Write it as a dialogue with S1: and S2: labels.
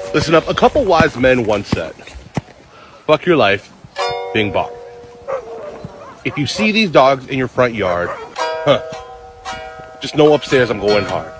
S1: Listen up, a couple wise men once said, fuck your life, Bing Bong. If you see these dogs in your front yard, just know upstairs I'm going hard.